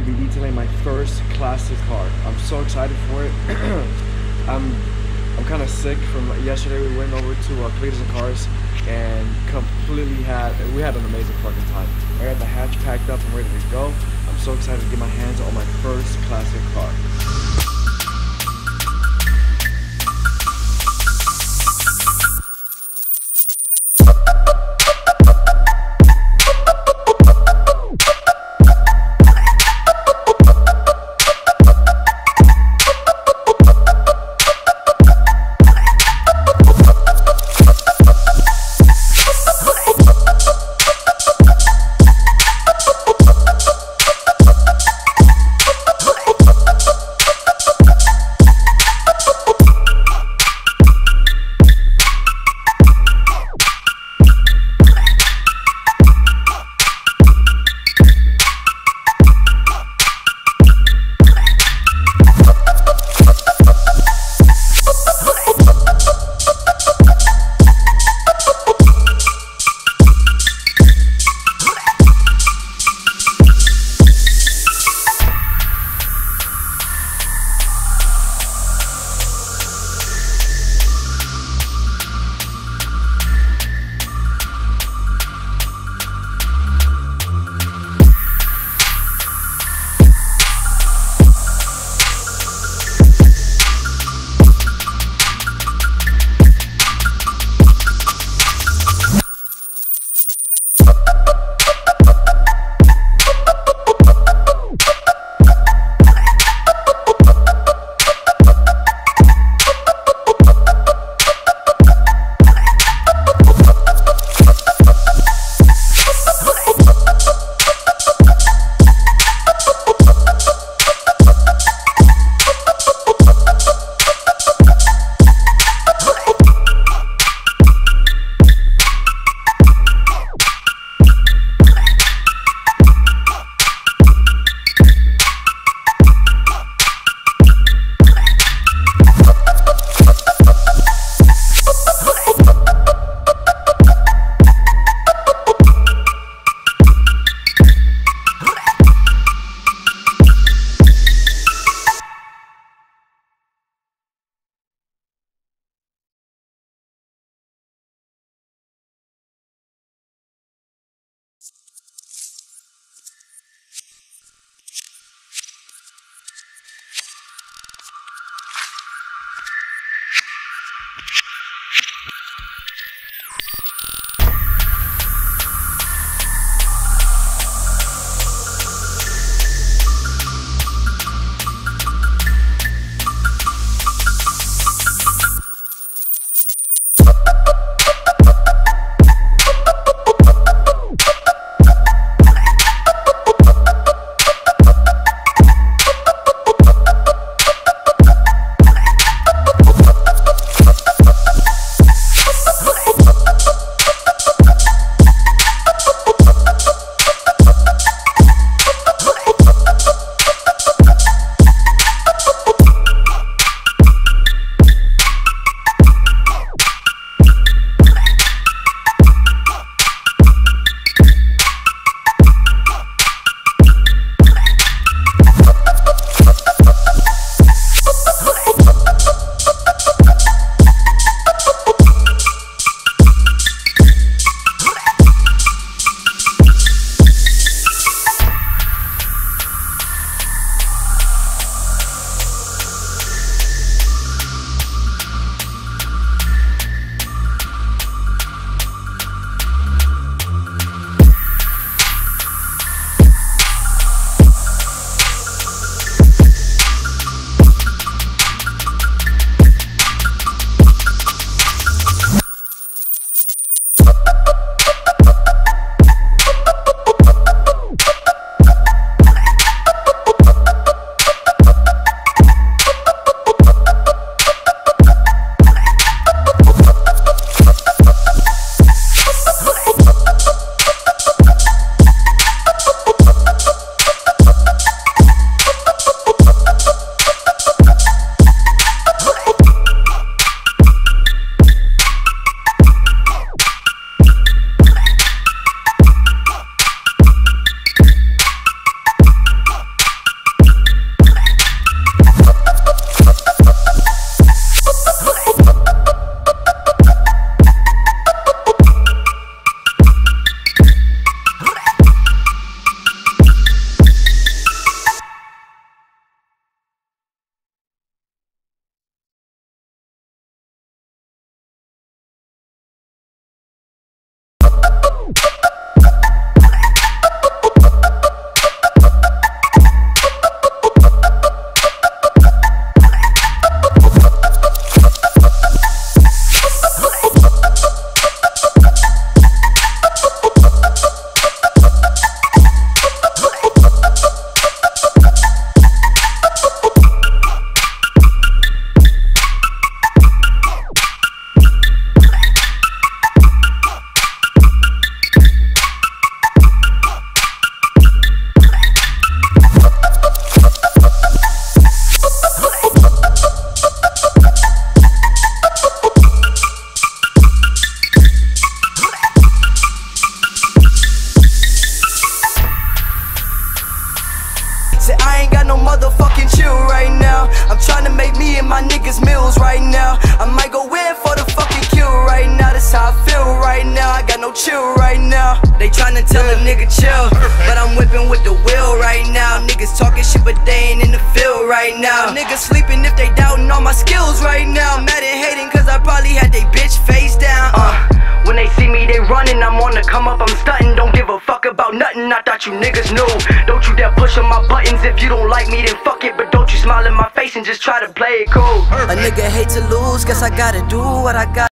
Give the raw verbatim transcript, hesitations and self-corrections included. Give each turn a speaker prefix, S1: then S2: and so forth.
S1: to be detailing my first classic car. I'm so excited for it. I'm I'm kind of sick from yesterday. We went over to uh, Cletus and Cars and completely had we had an amazing fucking time. I got the hatch packed up and ready to go. I'm so excited to get my hands on my first classic car.
S2: tryna make me and my niggas meals right now. I might go in for the fucking kill right now. That's how I feel right now. I got no chill right now. They tryna tell a nigga chill, but I'm whipping with the wheel right now. Niggas talking shit, but they ain't in the field right now. Niggas sleeping if they doubting all my skills right now. Mad and hating cause I probably had they bitch face down. Uh, when they see me, they running. I'm on the come up, I'm stunting. Don't give a fuck about nothing. I thought you niggas knew. Don't you dare push on my buttons. If you don't like me, then fuck it. But don't you smile in my face and just try to play it cool. A nigga hate to lose, guess I gotta do what I got.